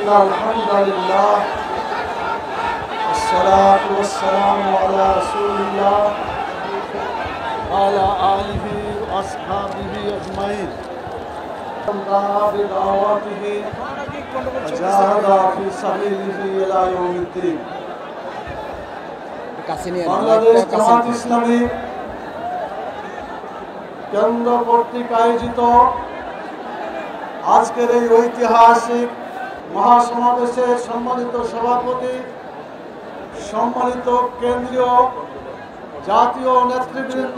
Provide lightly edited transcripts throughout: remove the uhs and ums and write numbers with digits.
إن الحمد لله والصلاة والسلام على رسول الله وعلى آله وأصحابه أجمعين دعا بدعوته وجاهد في سبيله إلى يوم الدين বাংলাদেশ জামাত ইসলামী কেন্দ্র কর্তৃক আয়োজিত আজকের এই ঐতিহাসিক মহাসমাবেশের সম্মানিত সভাপতি, সম্মানিত কেন্দ্রীয় জাতীয় নেতৃবৃন্দ,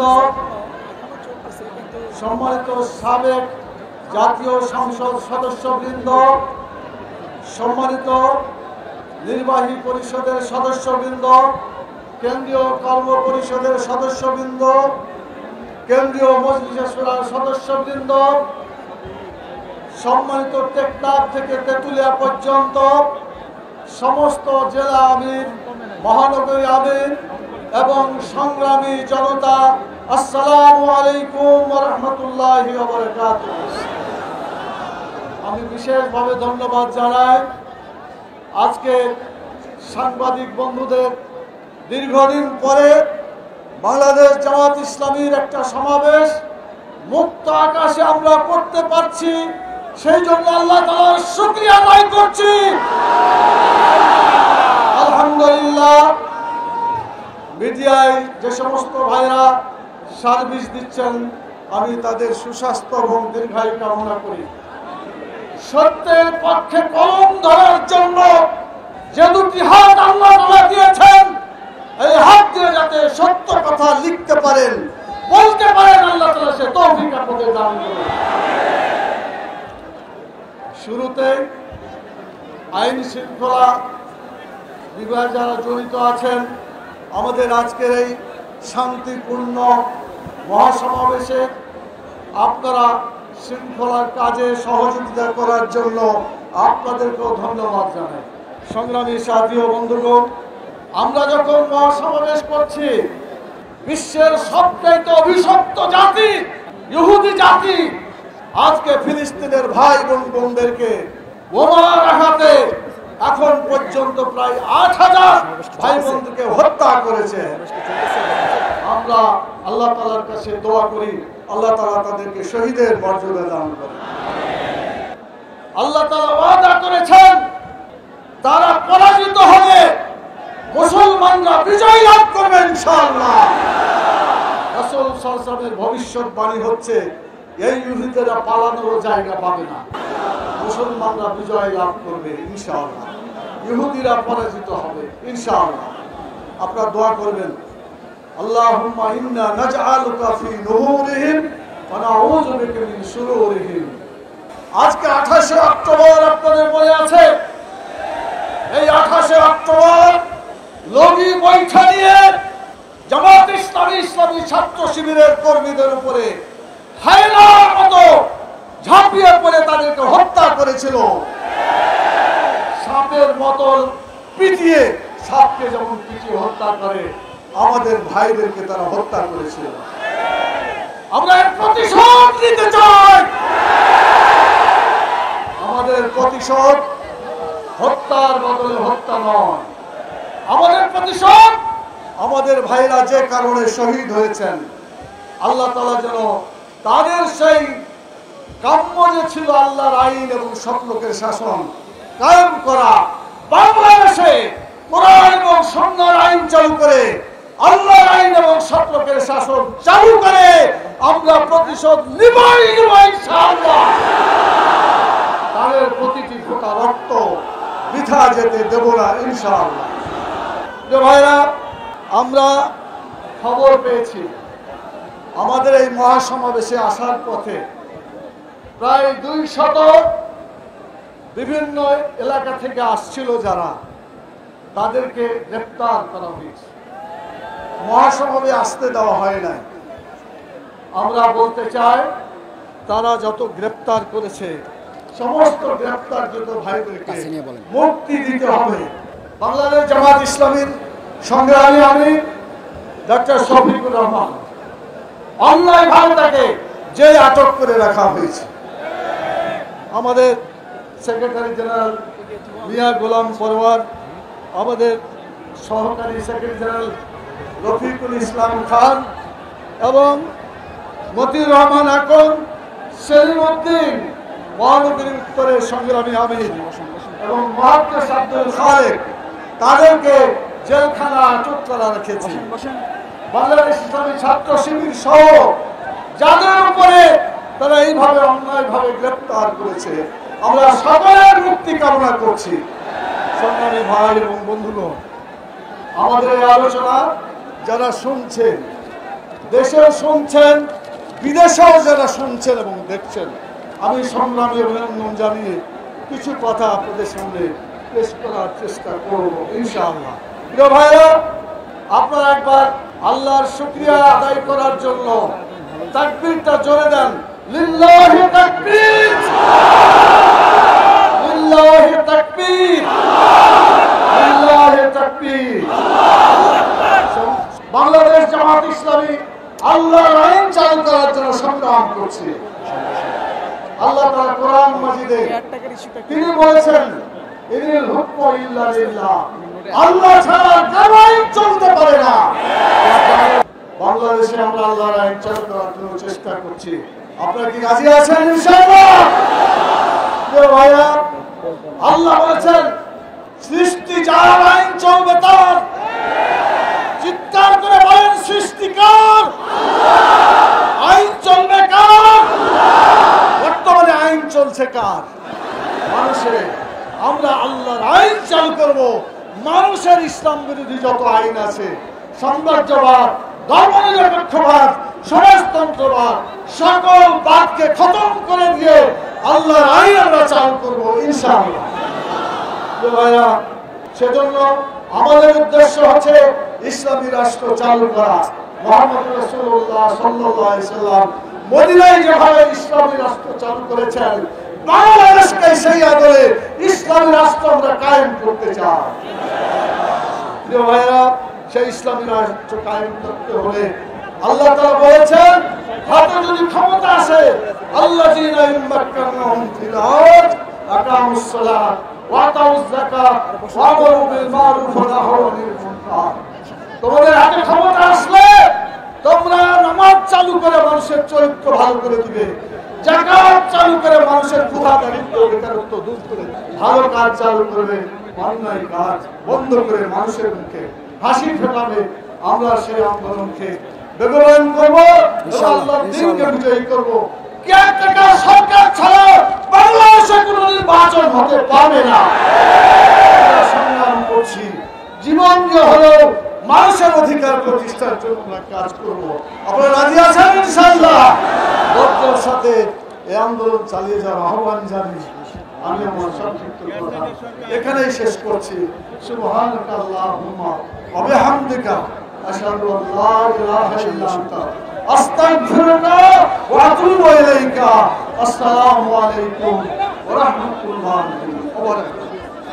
সম্মানিত সাবেক জাতীয় সংসদ সদস্যবৃন্দ, সম্মানিত নির্বাহী পরিষদের সদস্যবৃন্দ, কেন্দ্রীয় কর্ম পরিষদের সদস্যবৃন্দ, কেন্দ্রীয় মজলিসে শুরার সদস্যবৃন্দ, সম্মানিত টেকনাফ থেকে তেঁতুলিয়া পর্যন্ত সমস্ত জেলা আমির, মহানগরী আমির এবং সংগ্রামী জনতা, আসসালামু আলাইকুম ওয়া রাহমাতুল্লাহি ওয়া বারাকাতুহু। আমি বিশেষভাবে ধন্যবাদ জানাই আজকে সাংবাদিক বন্ধুদের দীর্ঘদিন পরে বাংলাদেশ জামাত ইসলামীর একটা সমাবেশ মুক্ত আকাশে আমরা করতে পারছি, সেই জন্য আল্লাহ তাআলার শুকরিয়া আদায় করছি। আলহামদুলিল্লাহ। মিডিয়ায় যে সমস্ত ভাইরা সার্ভিস দিচ্ছেন, আমি তাদের সুস্বাস্থ্য এবং দীর্ঘায়ু কামনা করি। সত্যের পক্ষে কলম ধরার জন্য যে দুটি হাত আল্লাহ তাআলা দিয়েছেন, এই হাত দিয়ে যাতে সত্য কথা লিখতে পারেন, বলতে পারেন, আল্লাহ তাআলা সে তৌফিক আপনাদের দান করুন। শুরুতে আইন শৃঙ্খলা বিভাগে যারা জড়িত আছেন, আমাদের আজকের এই শান্তিপূর্ণ মহাসমাবেশে আপনারা শৃঙ্খলার কাজে সহযোগিতা করার জন্য আপনাদেরকেও ধন্যবাদ জানাই। সংগ্রামী সাথী ও বন্ধুগণ, আমরা যখন মহাসমাবেশ করছি, বিশ্বের সবচাইতে অভিশপ্ত জাতি ইহুদি জাতি আজকে ফিলিস্তিনের ভাই বোনদেরকে বোমার আঘাতে এখন পর্যন্ত প্রায় ৮,০০০ ভাই বোনকে হত্যা করেছে। আমরা আল্লাহ তাআলার কাছে দোয়া করি, আল্লাহ তাআলা তাদেরকে শহীদের মর্যাদা দান করেন। আল্লাহ তাআলা ওয়াদা করেছেন, তারা পরাজিত হবে, মুসলমানরা বিজয় লাভ করবে ইনশাআল্লাহ। রাসূল সাল্লাল্লাহু আলাইহি ওয়াসাল্লামের ভবিষ্যৎবাণী হচ্ছে, এই ইহুদিরা পালানোর জায়গা পাবে না, মুসলমানরা বিজয় লাভ করবে ইনশাআল্লাহ, ইহুদিরা পরাজিত হবে ইনশাআল্লাহ। আপনারা দোয়া করবেন, আল্লাহুম্মা ইন্না নাজআলুকা ফি নুহুরিহিম ওয়া নাউযু বিকা মিন শুরুরিহিম। আজকে 28শে অক্টোবর, আপনাদের মনে আছে? এই 28শে অক্টোবর লগি বৈঠা নিয়ে জামাত ইসলামী ছাত্র শিবিরের কর্মীদের উপরে হায়নার মতো ঝাঁপিয়ে পড়ে তাদেরকে হত্যা করেছিল। সাপের মতো পিটিয়ে, সাপকে যেমন পিটিয়ে হত্যা করে, আমাদের ভাইদেরকে তারা হত্যা করেছিল। আমরা এর প্রতিশোধ নিতে চাই। আমাদের প্রতিশোধ হত্যার বদলে হত্যা নয়, আমাদের প্রতিশোধ আমাদের ভাইরা যে কারণে শহীদ হয়েছেন, আল্লাহ তাআলা যেন তাদের সেই কাম্য যে ছিল আল্লাহর আইন এবং সৎলোকের শাসন কায়েম করা, বাংলাদেশে কোরআন এবং সুন্নাহর আইন চালু করে, আল্লাহর আইন এবং সৎলোকের শাসন চালু করে আমরা প্রতিশোধ নিবই ইনশাআল্লাহ। তাদের প্রতিটি ফোঁটা রক্ত বৃথা যেতে দেব না ইনশাআল্লাহ। ভাইরা, আমরা খবর পেয়েছি আমাদের এই মহাসমাবেশে আসার পথে প্রায় 200 বিভিন্ন এলাকা থেকে আসছিল যারা, তাদেরকে গ্রেফতার করা হয়েছে। মহাসমাবেশে আসতে দেওয়া হয় নাই। আমরা বলতে চাই, তারা যত গ্রেফতার করেছে, সমস্ত গ্রেফতারকৃত ভাইদেরকে মুক্তি দিতে হবে। বাংলাদেশ জামাত ইসলামীর সংগ্রামী আমির ডক্টর শফিকুর রহমান অন্যায়ভাবে তাকে জেলে আটক করে রাখা হয়েছে। আমাদের সেক্রেটারি জেনারেল মিয়া গোলাম পরওয়ার, আমাদের সহকারী সেক্রেটারি জেনারেল রফিকুল ইসলাম খান এবং মতিউর রহমান আকন, সেলিম উদ্দিন, মহানগরী উত্তরের সংগ্রামী আমির এবং মহাদ্দেশ আব্দুল খালেক, তাদেরকে জেলখানা আটক করা রেখেছে। বাংলাদেশ ইসলামী ছাত্র শিবির সহ যাদের উপরে তারা এইভাবে অন্যায়ভাবে গ্রেপ্তার করেছে, আমরা সকলের মুক্তি কামনা করছি। সংগ্রামী ভাই এবং বন্ধুগণ, আমাদের এই আলোচনা যারা শুনছেন, দেশেও শুনছেন, বিদেশেও যারা শুনছেন এবং দেখছেন, আমি সংগ্রামী অভিনন্দন জানিয়ে কিছু কথা আপনাদের সামনে পেশ করার চেষ্টা করব ইনশাআল্লাহ। প্রিয় ভাইরা, আপনারা একবার আল্লাহর শুকরিয়া আদায় করার জন্য তাকবীরটা জোরে দেন। লিল্লাহি তাকবীর, লিল্লাহি তাকবীর, লিল্লাহি তাকবীর। বাংলাদেশ জামাত ইসলামী আল্লাহর আইন চালু করার জন্য সংগ্রাম করছে। আল্লাহ তাআলা কোরআন মাজিদে তিনি বলেছেন, ইনিল হুকমু ইল্লা লিল্লাহ, আল্লাহ ছাড়া কোনো আইন চলতে পারে না। বাংলাদেশে আমরা আল্লাহর আইন চালু করার জন্য চেষ্টা করছি। আপনারা কি রাজি আছেন ইনশাআল্লাহ? ভাইয়া, আল্লাহ বলেছেন সৃষ্টি যার আইন চলবে তার। চিৎকার করে বলেন সৃষ্টিকার, আইন চলবে কার? বর্তমানে আইন চলছে কার? মানুষের। আমরা আল্লাহর আইন চালু করব। মানুষের ইসলাম বিরোধী যত আইন আছে, সাম্রাজ্যবাদ, ধর্মনিরপেক্ষবাদ, সমাজতন্ত্রবাদ, সকল বাদকে খতম করে দিয়ে আল্লাহর আইন আমরা চালু করব ইনশাআল্লাহ। ভাইরা, সেজন্য আমাদের উদ্দেশ্য হচ্ছে ইসলামী রাষ্ট্র চালু করা। মুহাম্মদ রাসূলুল্লাহ সাল্লাল্লাহু আলাইহি সাল্লাম মদিনায় যেভাবে ইসলামী রাষ্ট্র চালু করেছেন, বাংলাদেশকে সেই আদলে ইসলামী রাষ্ট্র আমরা কায়েম করতে চাই। প্রিয় ভাইরা, সেই ইসলামী রাষ্ট্র কায়েম করতে হলে আল্লাহ তাআলা বলেছেন, হাতে যদি ক্ষমতা আসে, আল্লাযীনা ইম্মাক্কানাহুম ফিল আরদ আকামুস সালাত ওয়া আতাউয যাকাত ওয়া আমারু বিল মারুফ ওয়া নাহাউ আনিল মুনকার। তোমাদের হাতে ক্ষমতা আসলে তোমরা নামাজ চালু করে মানুষের চরিত্র ভালো করে দিবে, যাকাত চালু করে মানুষের ক্ষুধা দারিদ্র বেকারত্ব দূর করে ভালো কাজ চালু করবে, অন্যায় কাজ বন্ধ করে মানুষের মুখে হাসি ফোটাবে। আমরা সেই আন্দোলনকে বেগবান করবো, আল্লাহর দ্বীনকে বিজয়ী করবো। কেয়ারটেকার সরকার ছাড়া বাংলাদেশে কোনো নির্বাচন হতে পারবে না। সংগ্রাম করছি, জীবন দিয়ে হলেও মানুষের অধিকার প্রতিষ্ঠার জন্য আমরা কাজ করবো। আপনারা রাজি আছেন ইনশাআল্লাহ? ধৈর্যের সাথে এই আন্দোলন চালিয়ে যাওয়ার আহ্বান জানি। আমি আমার সংক্ষিপ্ত কথা এখানেই শেষ করছি। সুবহানাকা আল্লাহুম্মা ওয়া বিহামদিকা আশহাদু আল লা ইলাহা ইল্লা আনতা আস্তাগফিরুকা ওয়া আতুবু ইলাইকা। আসসালামু আলাইকুম ওয়া রাহমাতুল্লাহি ওয়া বারাকাতুহু।